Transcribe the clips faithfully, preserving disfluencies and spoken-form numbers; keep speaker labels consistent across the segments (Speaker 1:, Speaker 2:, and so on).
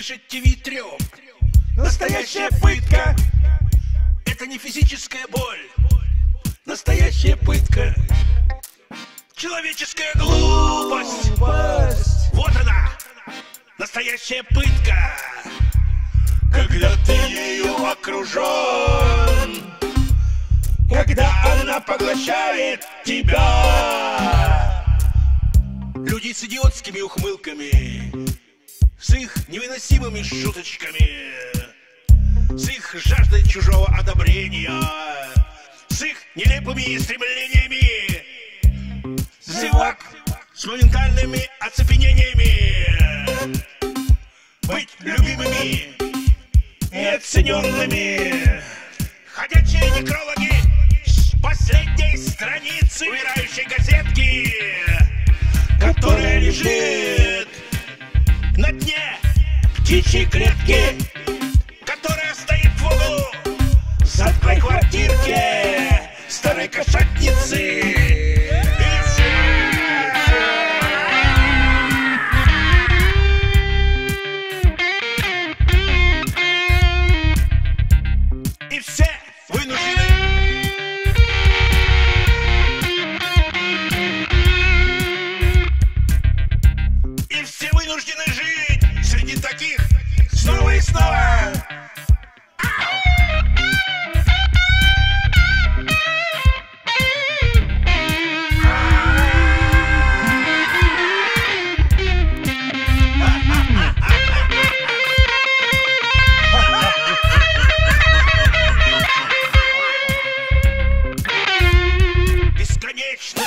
Speaker 1: слышать ТВ трёп. Настоящая пытка — это не физическая боль. Настоящая пытка — человеческая глупость. Вот она, настоящая пытка. Когда ты ею окружен, когда она поглощает тебя. Люди с идиотскими ухмылками, с их невыносимыми шуточками, с их жаждой чужого одобрения, с их нелепыми стремлениями, зевак с моментальными оцепенениями, быть любимыми и оцененными. Ходячие некрологи с последней страницы умирающей газетки, которая лежит на дне птичьей клетки, которая стоит в углу заткой квартирки старой кошатницы. И все вынуждены И все вынуждены жить среди таких снова и снова. Бесконечно!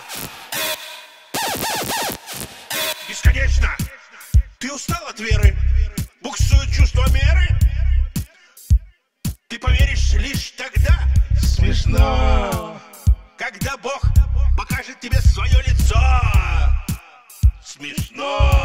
Speaker 1: Бесконечно! Ты устал от веры? Буксует чувство меры? Ты поверишь лишь тогда? Смешно! Когда Бог покажет тебе свое лицо. Смешно!